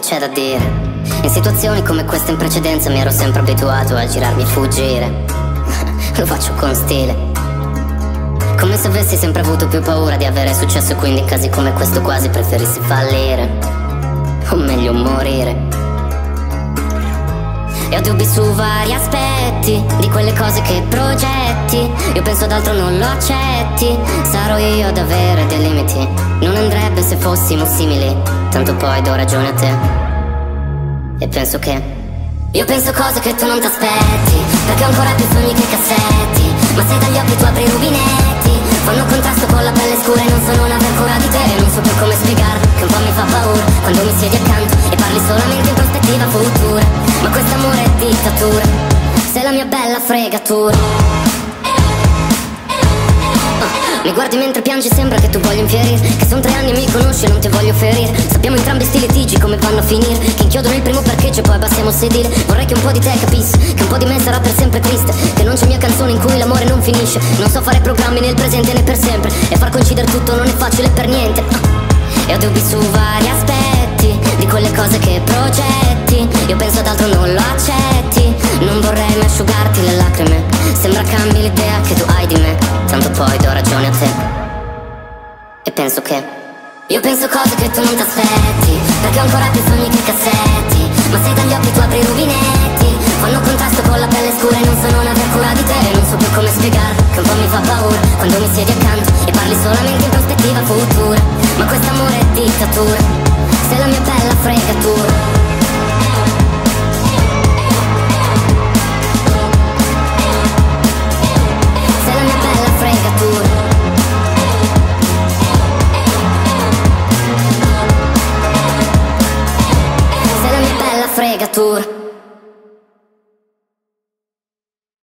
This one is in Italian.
c'è da dire. In situazioni come questa in precedenza mi ero sempre abituato a girarmi e fuggire. Lo faccio con stile, come se avessi sempre avuto più paura di avere successo, quindi in casi come questo quasi preferissi fallire, o meglio morire. E ho dubbi su vari aspetti di quelle cose che progetti. Io penso ad altro non lo accetti. Sarò io ad avere dei limiti. Non andrebbe se fossimo simili. Tanto poi do ragione a te. E penso che io penso cose che tu non t'aspetti, perché ho ancora più sogni che cassetti. Ma se dagli occhi tu apri i rubinetti, fanno contrasto con la pelle scura e non so non aver cura di te. E non so più come spiegarlo, che un po' mi fa paura quando mi siedi accanto e parli solamente in prospettiva futura. Ma quest'amore è dittatura, sei la mia bella fregatura. Mi guardi mentre piangi, sembra che tu voglia infierire, che son 3 anni e mi conosci e non ti voglio ferire. Sappiamo entrambi sti litigi come vanno a finire, che inchiodono il primo parcheggio e poi abbassiamo il sedile. Vorrei che un po' di te capisse che un po' di me sarà per sempre triste, che non c'è mia canzone in cui l'amore non finisce. Non so fare programmi nel presente né per sempre, e far coincidere tutto non è facile per niente. E ho dubbi su vari aspetti di quelle cose che progetti. Io penso ad altro non lo accetti. Non vorrei mai asciugarti le lacrime, sembra cambi l'idea che tu hai di me. Tanto poi do ragione a te. E penso che io penso cose che tu non t'aspetti, perché ho ancora più sogni che cassetti. Ma se dagli occhi tu apri i rubinetti, fanno contrasto con la pelle scura e non so non aver cura di te. E non so più come spiegarlo, che un po' mi fa paura quando mi siedi accanto e parli solamente in prospettiva futura. Ma quest'amore è dittatura, sei la mia bella fregatura. Sei la mia bella fregatura. Sei la mia bella fregatura.